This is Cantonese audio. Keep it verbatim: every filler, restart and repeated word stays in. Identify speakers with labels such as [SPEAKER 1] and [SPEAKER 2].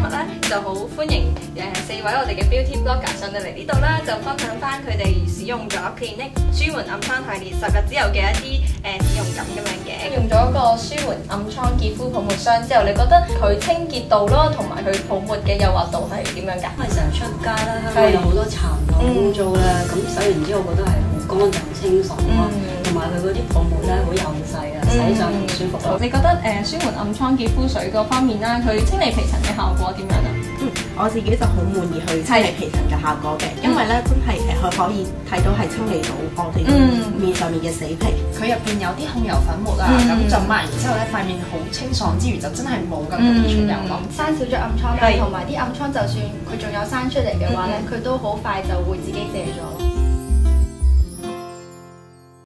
[SPEAKER 1] 日咧就好歡迎誒四位我哋嘅 beauty blogger 上到嚟呢度啦，就分享翻佢哋使用咗 Clinique 舒緩暗瘡系列十日之後嘅一啲誒使用感咁樣嘅。用咗個舒緩暗瘡潔膚泡沫霜之後，你覺得佢清潔度咯，同埋佢泡沫嘅誘惑度係點樣㗎？
[SPEAKER 2] 因為成日出街啦，香港有好多殘留污糟咧，咁洗完之後我覺得係好乾淨清爽咯，同埋佢嗰啲泡沫咧好幼細啊，洗上好舒服咯。
[SPEAKER 1] 你覺得誒舒緩暗瘡潔膚水嗰方面啦，佢清理皮層嘅效果點樣啊？
[SPEAKER 3] 嗯，我自己就好滿意佢清理皮層嘅效果嘅，因為咧真係誒佢可以睇到係清理到我哋面上面嘅死皮。
[SPEAKER 4] 佢入邊有啲控油粉末啊，咁就抹完之後咧，塊面好清爽之餘，就真係冇咁容易出油咯。
[SPEAKER 5] 生少咗暗瘡啦，同埋啲暗瘡就算佢仲有生出嚟嘅話咧，佢都好快就會自己謝咗。